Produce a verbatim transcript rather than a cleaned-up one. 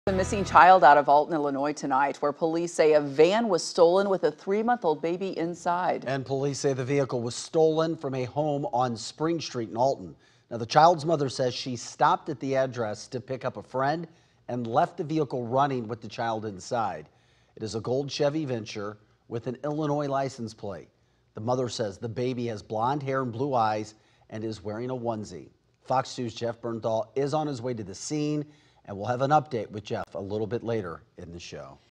A missing child out of Alton, Illinois tonight, where police say a van was stolen with a three-month-old baby inside. And police say the vehicle was stolen from a home on Spring Street in Alton. Now, the child's mother says she stopped at the address to pick up a friend and left the vehicle running with the child inside. It is a gold Chevy Venture with an Illinois license plate. The mother says the baby has blonde hair and blue eyes and is wearing a onesie. Fox News' Jeff Bernthal is on his way to the scene, and we'll have an update with Jeff a little bit later in the show.